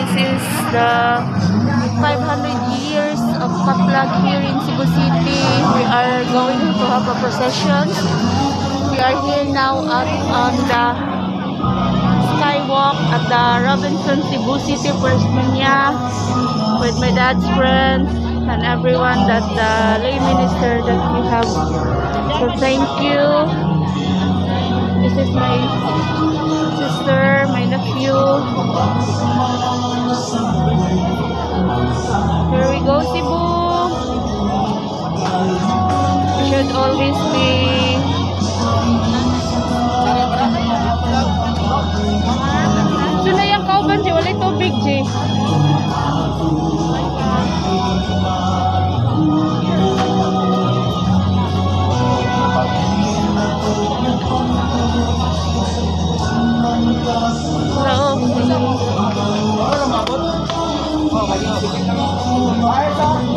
this is the 500 years of Kaplag here in Cebu City. We are going to have a procession. We are here now on the skywalk at the Robinson Cebu City First Niña with my dad's friends and everyone, that the lay minister that we have. So thank you. This is my sister, my nephew. Here we go, Cebu. We should always be so na yung kauban, G. Walay tubig, G. So,